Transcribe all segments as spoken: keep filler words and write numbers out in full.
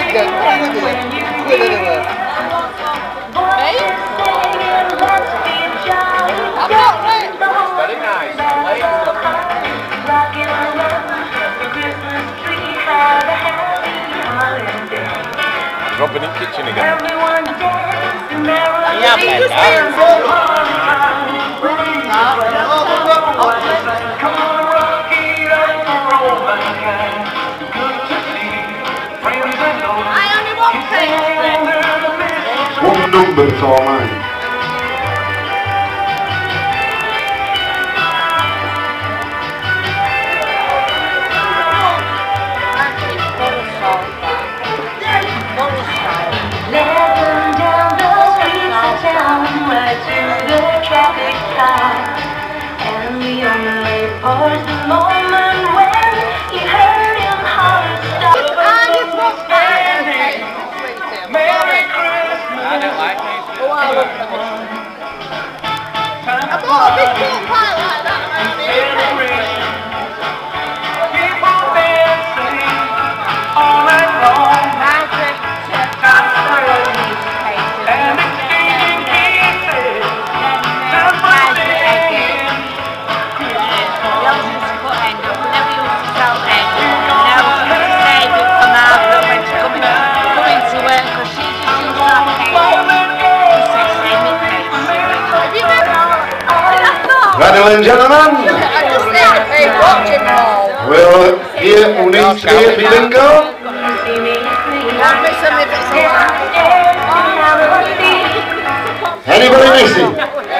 Very nice. Robin in kitchen again. Yeah, I only want things. One number for mine. I bought a big cool pie like that, Ladies and gentlemen, we'll hear who needs to be at the bingo. Anybody missing?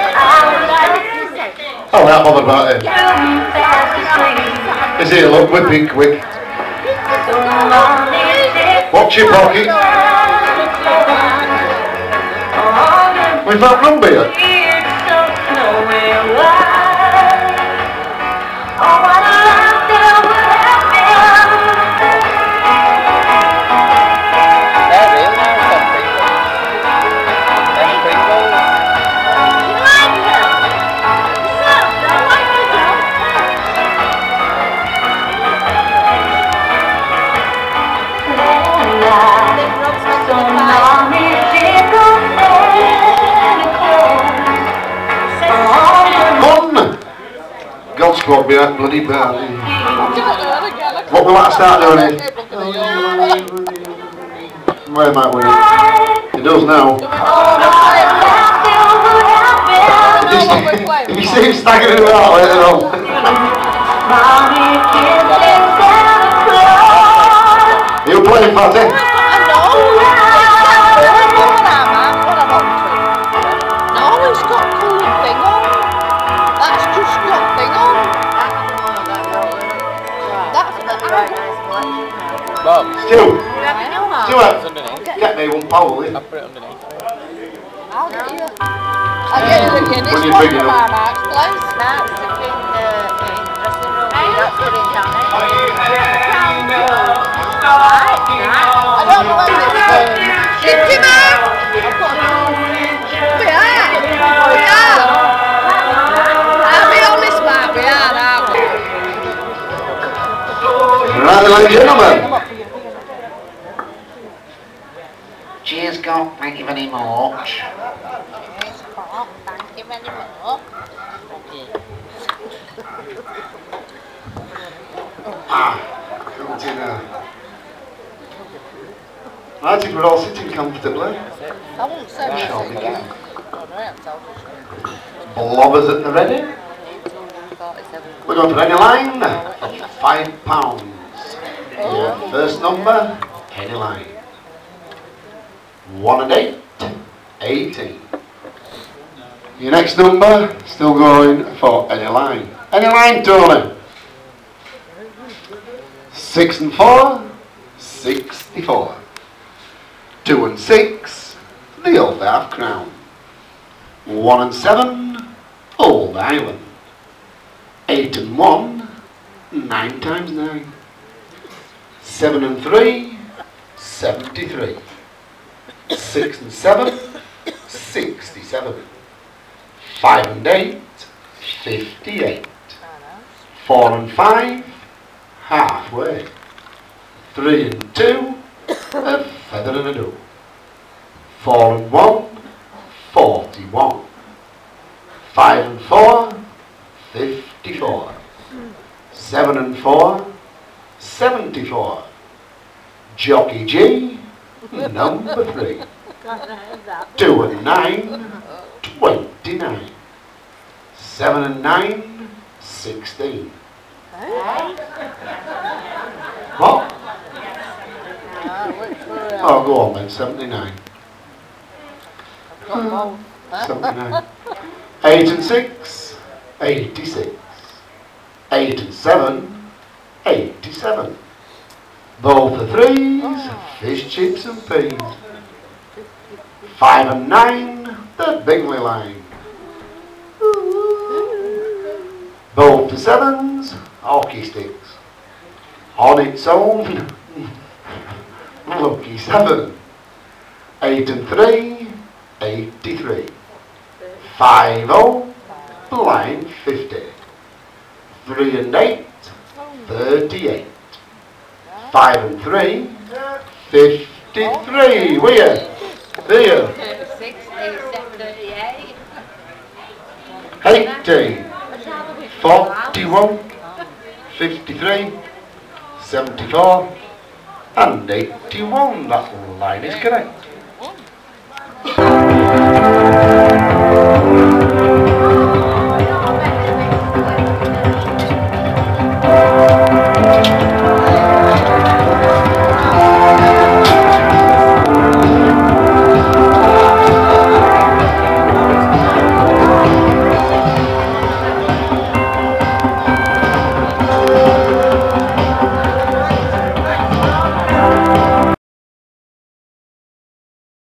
Oh, that bothered about it. Is it? Look, whipping quick. Watch your pocket. We've got number yet. God's brought me that bloody bell. What we might start doing it. Where might we? It does now. If you see him staggering about, I don't know. Are you playing, Fatty? Stu, Stuart, get me one pole, will you? I'll put it underneath. I'll get you. I'll get you the Guinness When you're one big for enough. my Mark's place. That's the thing, the dressing room. That's good in town, eh? I don't know when it's going. Shippy man! We are. We are. I'll be honest, Mark, we are, aren't we? Right, ladies and gentlemen. Cheers, God. Thank you very much. Yes, Bob. Thank you very much. Ah, come to now. Right, if we're all sitting comfortably, I won't say we shall anything. begin. Oh, no, I'm selfish. Blobbers at the ready. We're going for any line of five pounds. Your first number, any line. One and eight, eighteen. Your next number, still going for any line. Any line, Tony. Six and four, sixty-four. Two and six, the old half crown. One and seven, Old Island. Eight and one, nine times nine. Seven and three, seventy-three. Six and seven, sixty-seven. Five and eight, fifty-eight. Four and five, halfway. Three and two, feather and a doe. Four and one, forty-one. Five and four, fifty-four. Seven and four, seventy-four. Jockey G, number three. Two and nine, twenty-nine. Seven and nine, sixteen. What? Oh, go on then, seventy-nine. seventy-nine. Eight and six, eighty-six. Eight and seven, eighty-seven. Both the threes, fish, chips and peas. Five and nine, the Bingley line. Both the sevens, hockey sticks. On its own, lucky seven. Eight and three, eighty-three. Five oh, line fifty. Three and eight, thirty-eight. Five and three, fifty-three. Where? There. Eighty. Forty-one. Fifty-three. Seventy-four. And eighty-one. That line is correct.